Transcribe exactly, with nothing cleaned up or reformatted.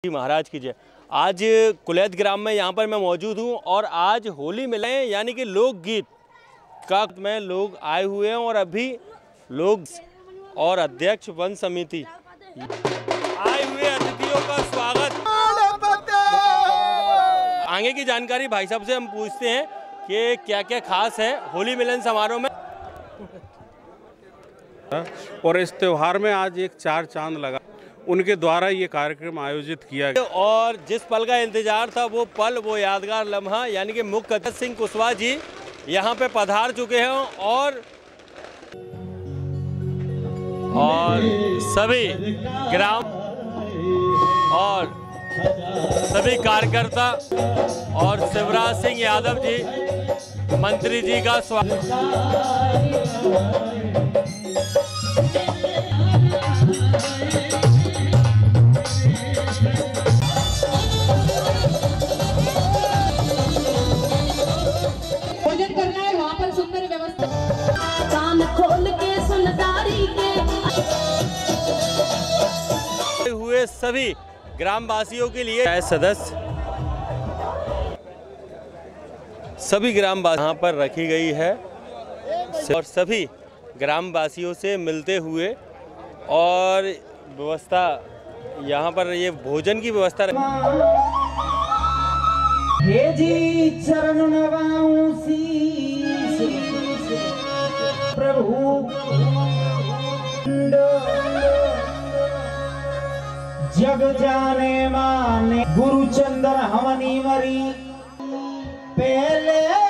महाराज की जय। आज कुलैत ग्राम में यहाँ पर मैं मौजूद हूँ और आज होली मिलन यानी कि लोकगीत का में लोग आए हुए हैं और अभी लोग और अध्यक्ष वन समिति आए हुए अतिथियों का स्वागत। आगे की जानकारी भाई साहब से हम पूछते हैं कि क्या क्या खास है होली मिलन समारोह में। और इस त्यौहार में आज एक चार चांद लगा, उनके द्वारा ये कार्यक्रम आयोजित किया गया और जिस पल का इंतजार था वो पल, वो यादगार लम्हा, यानी कि मुख्य अतिथि सिंह कुशवाहा जी यहाँ पे पधार चुके हैं और और सभी ग्राम और सभी कार्यकर्ता और शिवराज सिंह यादव जी मंत्री जी का स्वागत। भोजन करना है, वहाँ पर सुंदर व्यवस्था, कान खोल के सुनदारी के हुए सभी ग्रामवासियों के लिए सदस्य सभी ग्रामवासी यहाँ पर रखी गई है और सभी ग्रामवासियों से मिलते हुए और व्यवस्था यहाँ पर ये भोजन की व्यवस्था हे जी चरण नवाऊं शीस प्रभु जग जाने माने गुरु चंद्र हमनी मरी पहले